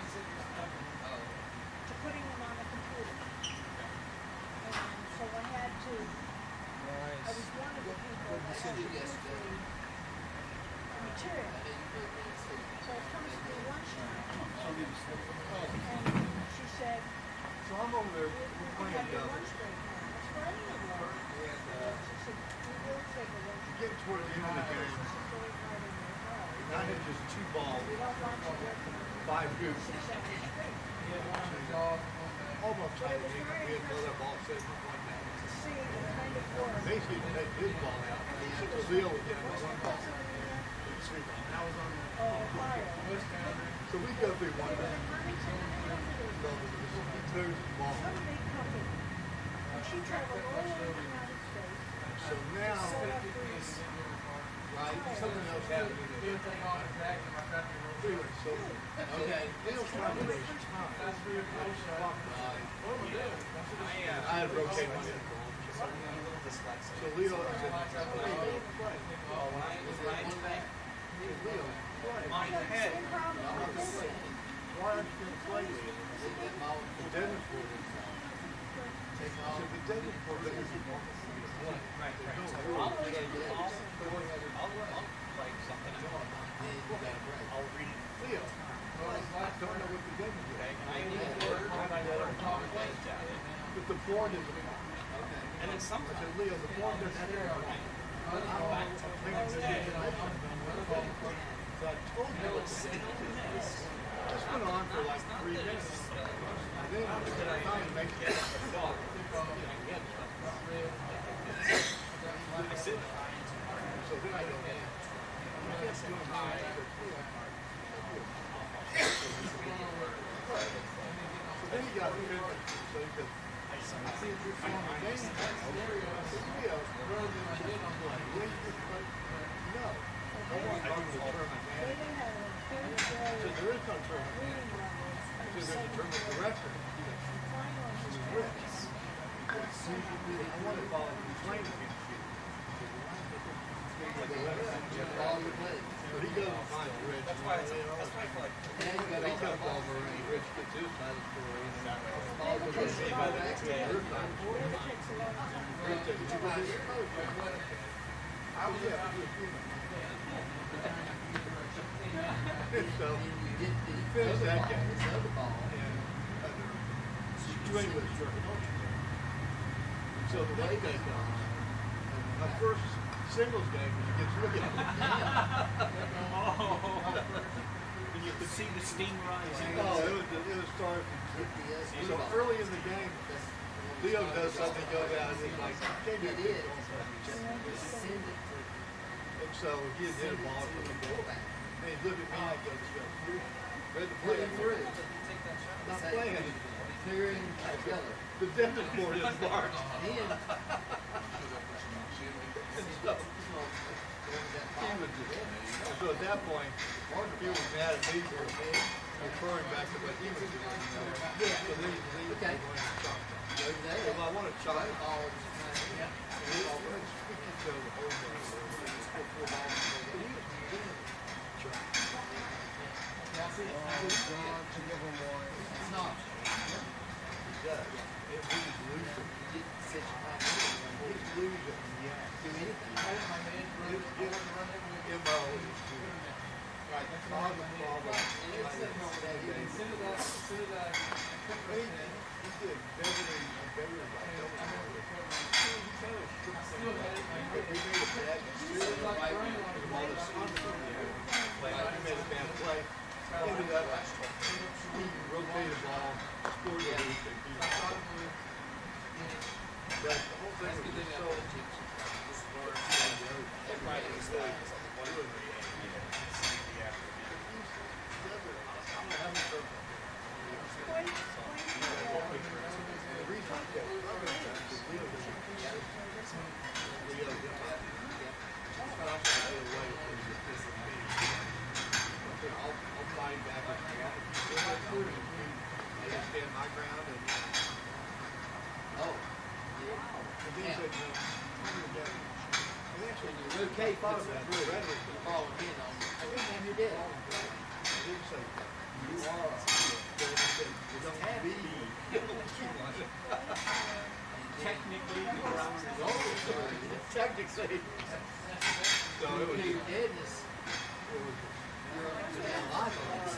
[SPEAKER 7] to putting them on a computer. And so I had to, I was one of the people that had to do the material. So it comes to be lunchtime, and she said,
[SPEAKER 1] So I'm over there,
[SPEAKER 7] "We
[SPEAKER 1] we're
[SPEAKER 7] we
[SPEAKER 1] playing,
[SPEAKER 7] have your
[SPEAKER 1] uh,
[SPEAKER 7] lunch break now." I said, "Well, I don't know what."
[SPEAKER 1] and, uh,
[SPEAKER 7] She said, "We will take a lunch break."
[SPEAKER 1] getting toward the end of the game,
[SPEAKER 7] This is going right in your heart.
[SPEAKER 1] and I had just two balls,
[SPEAKER 7] We don't want you working
[SPEAKER 1] five hoops,
[SPEAKER 7] six hours straight.
[SPEAKER 1] almost tied it in, we had another ball sitting on one down.
[SPEAKER 7] To see the kind of work.
[SPEAKER 1] Basically, to take his ball out,
[SPEAKER 7] I
[SPEAKER 1] and
[SPEAKER 7] think she
[SPEAKER 1] then
[SPEAKER 7] was
[SPEAKER 1] Leo
[SPEAKER 7] working
[SPEAKER 1] would get
[SPEAKER 7] for
[SPEAKER 1] another one
[SPEAKER 7] Western
[SPEAKER 1] ball.
[SPEAKER 7] Pennsylvania,
[SPEAKER 1] Sweet ball. That was on the,
[SPEAKER 7] oh, Ohio.
[SPEAKER 1] so we go through one
[SPEAKER 7] They were
[SPEAKER 1] day,
[SPEAKER 7] in Huntington,
[SPEAKER 1] so
[SPEAKER 7] Pennsylvania.
[SPEAKER 1] he throws the ball.
[SPEAKER 7] Some big company. And she traveled all over the United States.
[SPEAKER 1] So now,
[SPEAKER 7] Set up these,
[SPEAKER 1] right, something else happened in the anyway, so, okay, Leo's trying to raise his time.
[SPEAKER 2] I, uh,
[SPEAKER 1] I had rotated my head.
[SPEAKER 2] I'm a little dyslexic.
[SPEAKER 1] So Leo, I said, Leo, play.
[SPEAKER 2] Oh, when I was when I was back
[SPEAKER 1] Leo, play.
[SPEAKER 2] on the head.
[SPEAKER 7] same problem with this.
[SPEAKER 1] Why aren't you gonna play Leo? The Davenport is now. I said, the Davenport doesn't want to see us.
[SPEAKER 2] Right, right. So I'll, I'll, I'll, I'll write something out. I'll read it.
[SPEAKER 1] Leo, I don't know what the Davenport
[SPEAKER 2] Okay,
[SPEAKER 1] is.
[SPEAKER 2] and I need word by word how to write that.
[SPEAKER 1] But the board is a problem.
[SPEAKER 2] And then
[SPEAKER 1] I
[SPEAKER 2] sometimes
[SPEAKER 1] said, Leo, the board doesn't have a problem. I don't know, I think it's a situation. So I told you what to do. This went on for like three minutes. And then I finally make it.
[SPEAKER 2] I sit
[SPEAKER 1] So then I go, man, I can't do it. I said, Leo, so then he got offended. So he said, I see if you're throwing the game. I said, Leo, wait, but no. I want to go to the tournament
[SPEAKER 7] They
[SPEAKER 1] manager.
[SPEAKER 7] didn't have a very,
[SPEAKER 1] So
[SPEAKER 7] very
[SPEAKER 1] there is no tournament
[SPEAKER 7] reading
[SPEAKER 1] manager.
[SPEAKER 7] level.
[SPEAKER 1] So there's a tournament director.
[SPEAKER 7] And finally, his parents,
[SPEAKER 1] I want to follow the plane against you.
[SPEAKER 8] All your plays.
[SPEAKER 1] So he goes and finds Rich.
[SPEAKER 2] That's why it's that's why I feel like
[SPEAKER 8] And you got
[SPEAKER 1] He
[SPEAKER 8] all
[SPEAKER 1] comes
[SPEAKER 8] that.
[SPEAKER 1] over and Rich gets his side of the story. And then
[SPEAKER 8] All the
[SPEAKER 1] goes
[SPEAKER 8] plays.
[SPEAKER 1] see by the next day. Your side of the story.
[SPEAKER 7] It takes a long time.
[SPEAKER 1] Rich said, "Did you buy your coat?" I was yeah, but he was human. So
[SPEAKER 8] You get the
[SPEAKER 1] he finished
[SPEAKER 8] other
[SPEAKER 1] that
[SPEAKER 8] ball,
[SPEAKER 1] game.
[SPEAKER 8] this other ball.
[SPEAKER 1] And uh, you ain't with the circle, don't you? And so the next day comes. And my first singles game was against Williams.
[SPEAKER 4] And you could see the steam rising.
[SPEAKER 1] Oh, it was, it was starting
[SPEAKER 8] Get the, uh,
[SPEAKER 1] from,
[SPEAKER 8] blue
[SPEAKER 1] so
[SPEAKER 8] ball.
[SPEAKER 1] early in the game,
[SPEAKER 8] That's the one
[SPEAKER 1] Leo
[SPEAKER 8] we
[SPEAKER 1] does
[SPEAKER 8] started
[SPEAKER 1] something, goes out, and he's like, "Can't
[SPEAKER 8] It
[SPEAKER 1] get
[SPEAKER 8] is.
[SPEAKER 1] it."
[SPEAKER 8] Send it to,
[SPEAKER 1] And so he had hit
[SPEAKER 8] send
[SPEAKER 1] a
[SPEAKER 8] it
[SPEAKER 1] ball from
[SPEAKER 8] to
[SPEAKER 1] the
[SPEAKER 8] the
[SPEAKER 1] ball.
[SPEAKER 8] fullback.
[SPEAKER 1] And he looked at me and goes, read the play.
[SPEAKER 8] Put it through.
[SPEAKER 2] take that shot.
[SPEAKER 1] Not
[SPEAKER 8] Say,
[SPEAKER 1] playing.
[SPEAKER 8] clearing together.
[SPEAKER 1] The dentist board is marked.
[SPEAKER 8] Then,
[SPEAKER 1] And so he was just, and so at that point, he was mad at me for referring back to what he was doing. You know? So then he he was
[SPEAKER 8] Okay.
[SPEAKER 1] going to chop down.
[SPEAKER 8] go to that.
[SPEAKER 1] Well, I want to chop it.
[SPEAKER 8] Ball is kind of, yeah.
[SPEAKER 1] And he always so the whole thing.
[SPEAKER 8] Four, four balls.
[SPEAKER 1] But he was doing chop.
[SPEAKER 4] Oh, God, to give them one.
[SPEAKER 8] It's not.
[SPEAKER 1] He does. It was losing.
[SPEAKER 8] You get such a high number.
[SPEAKER 1] He's losing. Yeah.
[SPEAKER 8] Do anything.
[SPEAKER 1] It's just M O is to right, cause a problem. He, he did Beverly, Beverly, we made a bad decision right with all this conflict. Like, we made a bad play. Ended up, he rotated the ball, scored the loop, and beat it. But the whole thing was just so. Everybody was like, what was it? I'm gonna have a circle.
[SPEAKER 6] Point, point.
[SPEAKER 1] The reason I kept running is Leo doesn't care. Leo did not. But I'm gonna get away from the pissing me. I said, I'll, I'll fight back if you want. If I prove it, I just stand my ground and.
[SPEAKER 8] Oh.
[SPEAKER 1] And then he said, no, I'm your dad. And actually,
[SPEAKER 8] You're okay,
[SPEAKER 1] thought
[SPEAKER 8] puts
[SPEAKER 1] of
[SPEAKER 8] it
[SPEAKER 1] that.
[SPEAKER 8] through.
[SPEAKER 1] Red was the
[SPEAKER 8] Ball again on you. I think you're dead.
[SPEAKER 1] I didn't say, you are. But I said, you don't be.
[SPEAKER 4] Technically, the ground is
[SPEAKER 1] Technically. So it was, it
[SPEAKER 8] Your deadness,
[SPEAKER 1] was,
[SPEAKER 8] you're down live on it.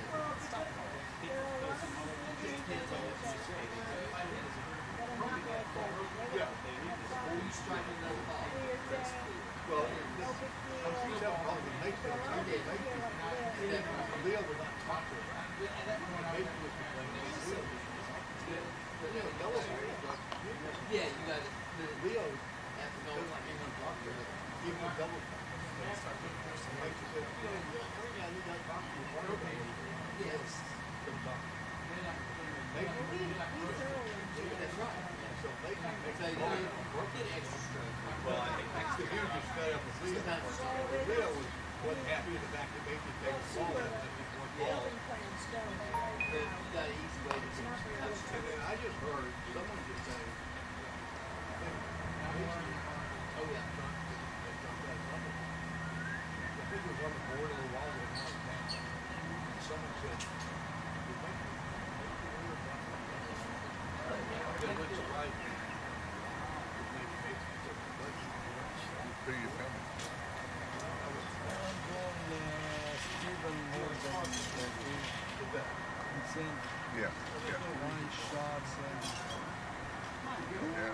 [SPEAKER 1] yeah.
[SPEAKER 8] You strike another ball.
[SPEAKER 1] Well, this, I'm seeing that probably makes sense. I did make it. Leo would not talk to him. Maybe he was complaining. Leo was, you know, Noah was like,
[SPEAKER 8] Yeah, you got it.
[SPEAKER 1] Leo
[SPEAKER 8] Have to go like anyone talk to it.
[SPEAKER 1] gave him a double talk. And Mike just said, you know, every guy you got to talk to is one of them.
[SPEAKER 8] Yes.
[SPEAKER 1] Come talk. Make him leave.
[SPEAKER 8] That's right.
[SPEAKER 1] So make him make
[SPEAKER 8] So
[SPEAKER 1] him
[SPEAKER 8] you
[SPEAKER 1] work.
[SPEAKER 8] work it extra strength.
[SPEAKER 1] Well, I think that's the dude just fed up with Leo.
[SPEAKER 8] Sometimes
[SPEAKER 1] Leo was, wasn't happy in the back to make him take the ball and then just one ball.
[SPEAKER 8] you got an easy way to teach them.
[SPEAKER 1] And then I just heard someone just say, and Mason,
[SPEAKER 8] Oh, yeah.
[SPEAKER 1] John, that John got something. I think it was on the board a little while ago. Now it's back. Someone said, "You make me, make me worry about that." Then went to right. It made Mason say, "What you want?"
[SPEAKER 3] Who you filming?
[SPEAKER 1] I was,
[SPEAKER 4] I'm going uh, Stephen Morgan.
[SPEAKER 1] "What's that?"
[SPEAKER 4] It's in
[SPEAKER 3] Yeah, yeah,
[SPEAKER 4] one shots and
[SPEAKER 3] yeah.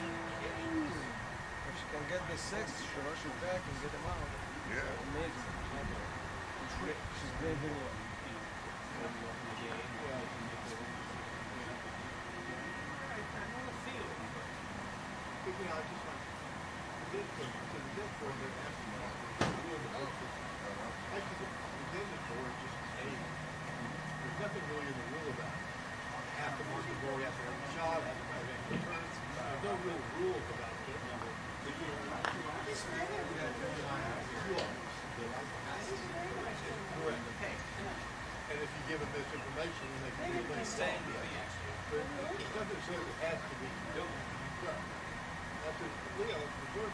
[SPEAKER 4] if she can get the six, she rush it back and get him out.
[SPEAKER 3] Yeah.
[SPEAKER 4] Amazing. She's great. She's great hitter.
[SPEAKER 1] But, you know, I just like, the dentist, to the dentist board, they're asking me, "Are you in the office?" I said, "The dentist board just, hey, there's nothing really in the rule about it. Half the market board has to have a shot, has to have a return. There's no real rules about it. But you know, you are. Correct. And if you give them this information, then they can do things. But there's nothing that says it has to be done.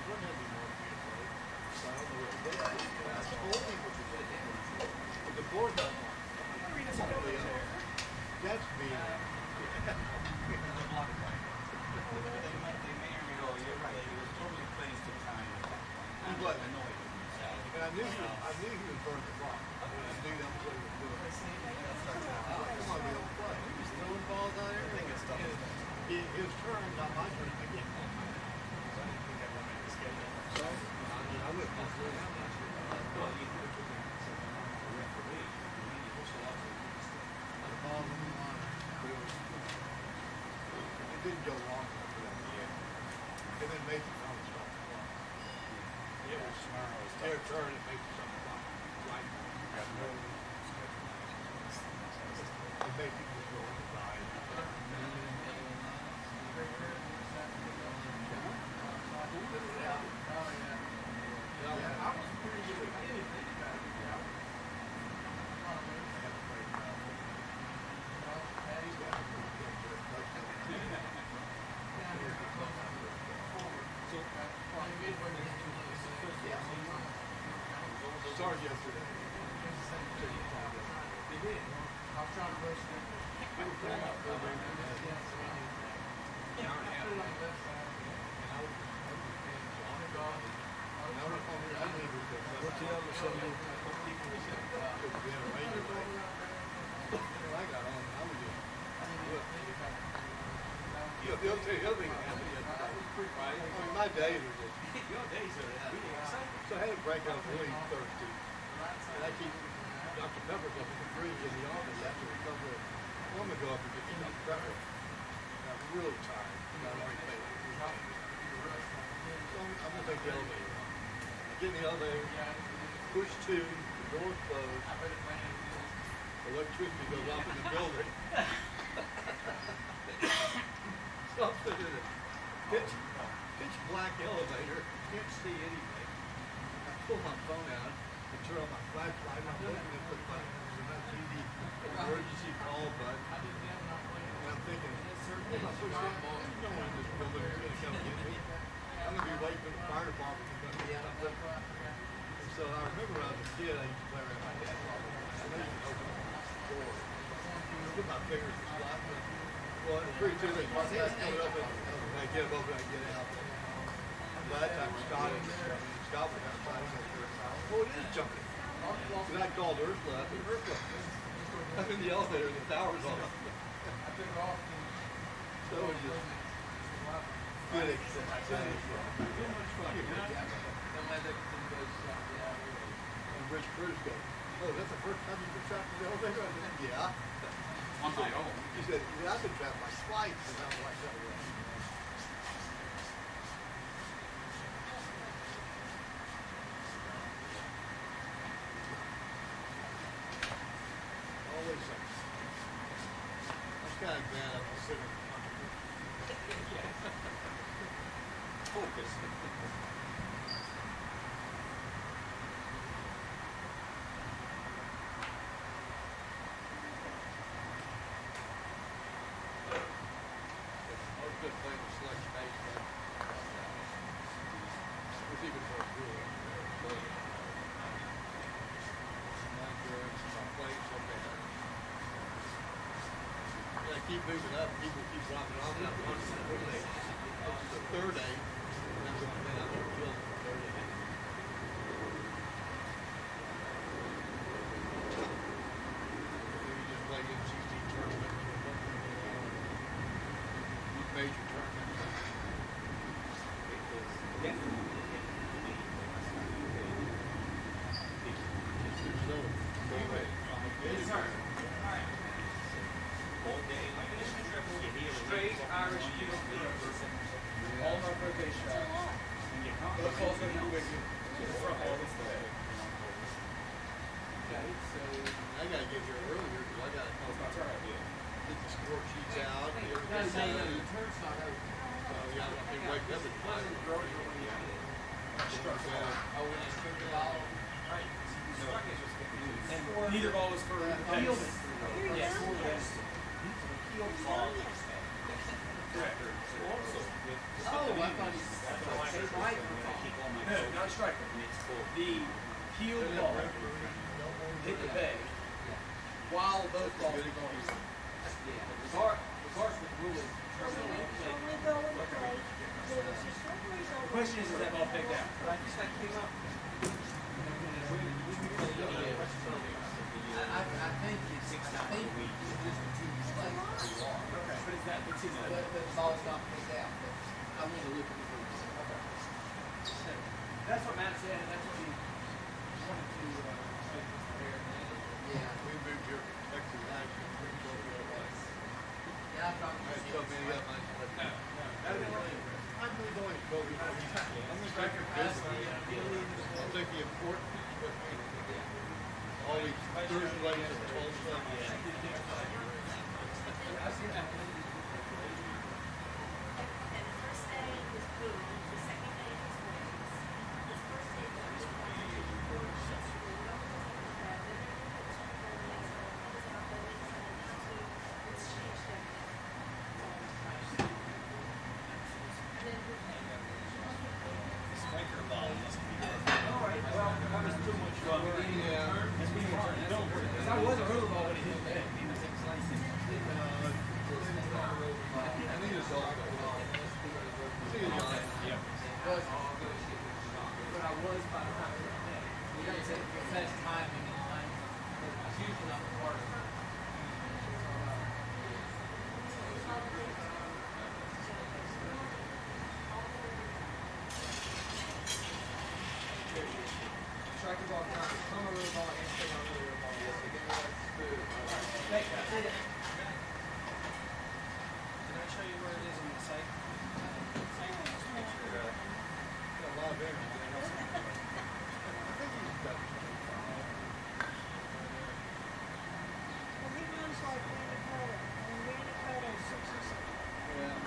[SPEAKER 1] front had to be more feet away. So I don't know what the back is. But I told people to put it in. But the board doesn't want it. That's me.
[SPEAKER 2] The block plane. They might, they may or may not. You're right. It was totally placed in time.
[SPEAKER 1] He wasn't annoyed. And I knew he was, I knew he was burning the clock. I knew that was what he was doing. Oh, come on, the old play. He was throwing balls out there. I think it's tough. His, his turn, not my turn. I get one.
[SPEAKER 2] So I didn't think I wanted to schedule.
[SPEAKER 1] So, I mean, I wouldn't have really how much.
[SPEAKER 2] Well, you could have put that as a referee. You need to whistle off the
[SPEAKER 1] The ball in the line. But it was, it didn't go long enough for that.
[SPEAKER 2] Yeah.
[SPEAKER 1] And then Mason found the stop the clock.
[SPEAKER 2] It was tomorrow. It's
[SPEAKER 1] Their turn, it makes it something like, like,
[SPEAKER 2] got no
[SPEAKER 1] it makes it just go on the side. Yeah, I was pretty good with anything about it. Yeah. I had to play around. He's got a pretty good touchdown. Started yesterday.
[SPEAKER 5] They did. I was trying to rush them.
[SPEAKER 1] They were playing out there.
[SPEAKER 5] Yeah, I put it on the left side.
[SPEAKER 1] And I was, I was on the dog. And I went home here, I didn't even get that.
[SPEAKER 4] What's the other Sunday?
[SPEAKER 1] Because we had a major break. When I got on, I was just, look. You know, the other thing, the other thing that happened yesterday, right? I mean, my days are just,
[SPEAKER 2] Your days are really exciting.
[SPEAKER 1] so I had a breakout really Thursday. And I keep, Doctor Pepper's up in the fridge in the office after a couple of, well, I'm gonna go up and get some Doctor Pepper. And I'm really tired. And I'm already paid. So I'm, I'm gonna take the elevator. I get in the elevator, push two, the door's closed. Electricity goes off in the building. So I'm sitting in a pitch, pitch black elevator, can't see anything. I pull my phone out and turn on my flashlight, and I'm looking at the button, and I see the emergency call button. And I'm thinking, if I push that, no one in this building is gonna come get me. I'm gonna be waiting for the fire department to come get me. And so I remember when I was a kid, I used to play around my dad's office. And I used to open the door. Put my fingers in the slot. Well, it's pretty too late. My dad's coming up and I get him open and I get out. And by that time, Scott was Scott was outside. Oh, it is jumping. And I called Ursula. I said, Ursula, I'm in the elevator and the tower's on. So it was just good excitement. And Rich Cruz goes, oh, that's the first time you've been trapped in the elevator? I said, yeah.
[SPEAKER 2] On my own.
[SPEAKER 1] He said, yeah, I've been trapped by twice. And I was like, oh, yeah. Always something. I'm kind of glad I'm considering
[SPEAKER 2] Focus.
[SPEAKER 1] I was good playing with selection eight, but it was even more cool. But my drugs, my plates, okay. Yeah, I keep moving up, people keep dropping off. That one, this is the third eight, and that's what I'm going to kill the third eight. You just play in sixteen tournaments. Major tournaments.
[SPEAKER 2] Yes, sir. Straight Irish field all my birthday shots. Those calls are not with you.
[SPEAKER 1] Okay, so I gotta get here earlier because I gotta get the score sheets out. and everything set. So yeah, I've been waking up at five.
[SPEAKER 2] And neither ball was for fielding. Yes. Correct. Also, with
[SPEAKER 8] Oh, I thought he
[SPEAKER 2] not a striker. The heeled ball hit the bag while both balls were going.
[SPEAKER 8] Yeah, the guard, the guards was really trouble.
[SPEAKER 7] Only go in play. There was a certain result.
[SPEAKER 2] The question is, is that ball picked out?
[SPEAKER 8] But I just like came up. I, I, I think it's, I think it's just a team play.
[SPEAKER 2] Okay, but is that what's in
[SPEAKER 8] But,
[SPEAKER 2] that?
[SPEAKER 8] but the ball's not picked out, but I want to look at the rules.
[SPEAKER 2] That's what Matt said, and that's what he wanted to uh, say here.
[SPEAKER 8] Yeah.
[SPEAKER 1] We moved here from Texas, actually, we go the other way.
[SPEAKER 8] Yeah, I've talked to
[SPEAKER 1] I had so many of them, I just let
[SPEAKER 2] No,
[SPEAKER 1] them.
[SPEAKER 2] no, that'd be really
[SPEAKER 1] I'm really going to go before you. I'm gonna take your
[SPEAKER 2] pass
[SPEAKER 1] business.
[SPEAKER 2] the uh, Gilly and the
[SPEAKER 1] I'll take the important piece with me. All these Thursday nights and twelve stuff.
[SPEAKER 2] I've seen that. I was a rollerball when he hit the bag.
[SPEAKER 1] I need a dog. See you, John.
[SPEAKER 2] Yep.
[SPEAKER 8] But, but I was by the time I hit the bag. You gotta take the best timing and time. It's usually not the hardest.
[SPEAKER 2] Strike the ball, come on a little ball, and stay on a little ball. Yes, again, that's good. Thank you. Did I show you where it is on the site?
[SPEAKER 1] Got a lot of energy. I think he's got
[SPEAKER 7] Well, he runs like Randy Carter, and Randy Carter is sixty-six.
[SPEAKER 1] Yeah.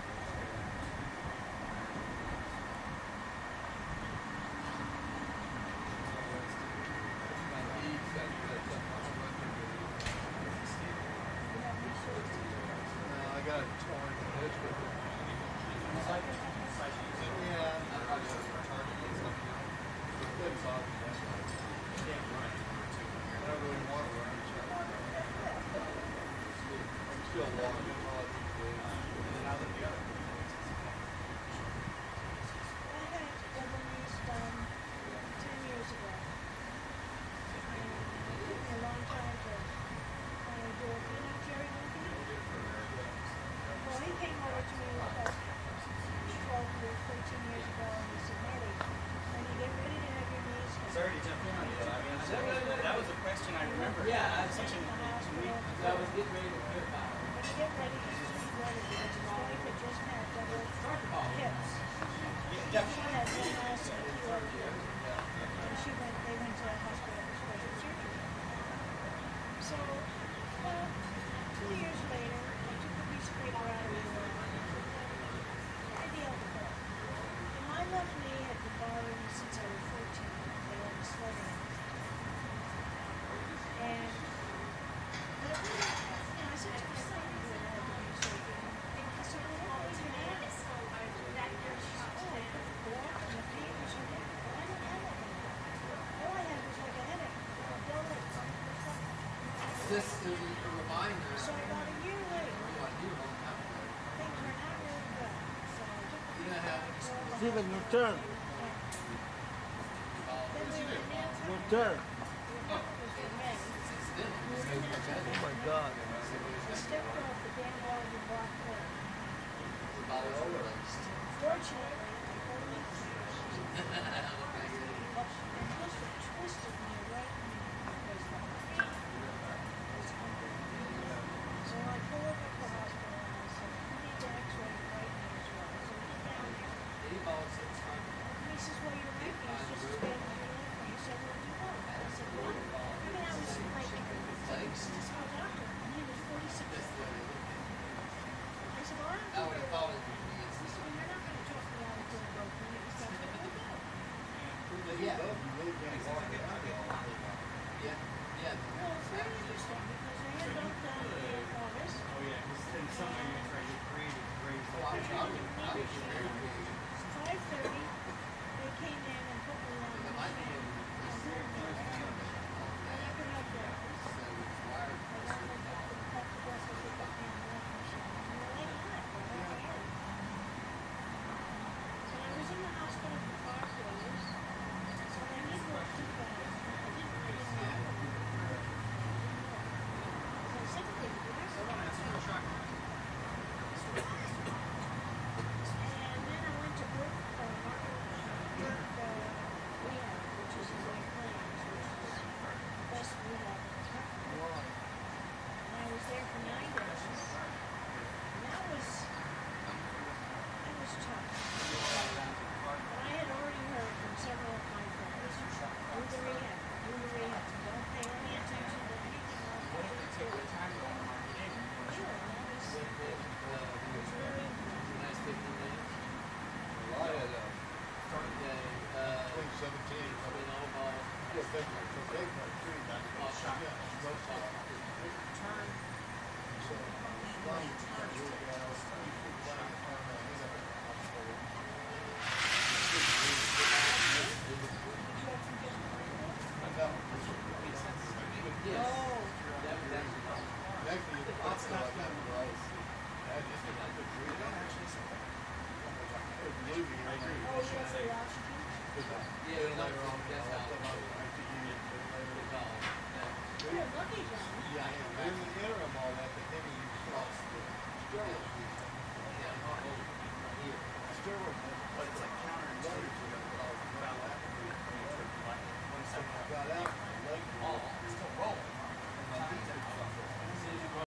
[SPEAKER 1] I got a torn pitch with it. Yeah. I just returned it. The clip's off. I don't really want to run. I'm still walking. All I need to do.
[SPEAKER 7] I had double knees done ten years ago. And it took me a long time to finally do it. You know Jerry Lincoln? Well, he came over to me about twelve years, thirteen years ago, and he said, Mary, when you get ready to have your knees done,
[SPEAKER 2] Sorry to jump in on you, but I mean, that was, that was a question I remember.
[SPEAKER 8] Yeah, I
[SPEAKER 2] Such
[SPEAKER 8] think
[SPEAKER 2] an
[SPEAKER 7] in the hospital,
[SPEAKER 8] I was getting ready to quit by.
[SPEAKER 7] when you get ready, you just keep ready because his wife had just had double hips.
[SPEAKER 2] Yeah,
[SPEAKER 7] She had one last and two other years. And she went, they went to the hospital for special surgery. So, well, two years later, I took a piece of paper out of the I nailed the ball. And my left knee had been bothering me since I was fourteen. They were sweating. And, but it really, you know, I said to my friend who had had the knee surgery, I said, well, what do you have?
[SPEAKER 8] This is a reminder.
[SPEAKER 7] So about a year later,
[SPEAKER 8] What I do all the time.
[SPEAKER 7] things were not really good. So I took
[SPEAKER 8] You know how it's
[SPEAKER 4] Steven, your turn.
[SPEAKER 7] Then we went down to
[SPEAKER 4] Your turn.
[SPEAKER 7] May.
[SPEAKER 4] Oh my God.
[SPEAKER 7] I stepped off the damn ball of the block there.
[SPEAKER 8] the ball is released.
[SPEAKER 7] Fortunately, I pulled my and twisted, twisted my right knee because the feet was under. So I pulled over to the hospital and I said, you need to x-ray your right knee as well. So he's down here.
[SPEAKER 8] Any ball six times.
[SPEAKER 7] And he says, well, your right knee is just as bad as your left knee. He said, well, do you know? I said, well, I mean, I was like,
[SPEAKER 8] Thanks.
[SPEAKER 7] this is my doctor. And he was forty-six.
[SPEAKER 8] That's the way they look at
[SPEAKER 7] I said, well, I
[SPEAKER 8] it. I
[SPEAKER 7] don't
[SPEAKER 8] would
[SPEAKER 7] think
[SPEAKER 8] have thought it would be
[SPEAKER 7] I
[SPEAKER 8] it's
[SPEAKER 7] said, well, you're not going to talk me out of doing both knees. So I said, okay.
[SPEAKER 8] But yeah.
[SPEAKER 1] You really can't walk around it.
[SPEAKER 8] Yeah. Yeah.
[SPEAKER 7] Well, it's very interesting because they had both done in August.
[SPEAKER 2] Oh, yeah, because then something you try to create a great
[SPEAKER 8] Well, I was, I was, I was very big.
[SPEAKER 7] five thirty, they came in and put
[SPEAKER 1] take my, so take my tree, that's what
[SPEAKER 2] Oh, shot.
[SPEAKER 1] yeah, most of it.
[SPEAKER 2] Turn.
[SPEAKER 1] So, flying, you can really go out, you should fly in front of me, you know, hospital. I know.
[SPEAKER 2] Yes.
[SPEAKER 6] Oh.
[SPEAKER 2] That was actually
[SPEAKER 1] Actually, it's possible like that, right? I just think that's a tree.
[SPEAKER 2] They don't actually say that.
[SPEAKER 1] It's moving, I agree.
[SPEAKER 7] Oh, yeah, for the oxygen.
[SPEAKER 2] Yeah,
[SPEAKER 1] Then
[SPEAKER 2] that's-
[SPEAKER 1] later on,
[SPEAKER 2] that's
[SPEAKER 1] I'll
[SPEAKER 2] how
[SPEAKER 1] come up
[SPEAKER 2] it
[SPEAKER 1] with I T U, and then later.
[SPEAKER 2] Good call. Yeah.
[SPEAKER 7] You're lucky, John.
[SPEAKER 1] Yeah, and in the interim, all that, they think you cross the.
[SPEAKER 2] Yeah, not over here.
[SPEAKER 1] But it's like counterintuitive. About that.
[SPEAKER 2] One second.
[SPEAKER 1] Got out.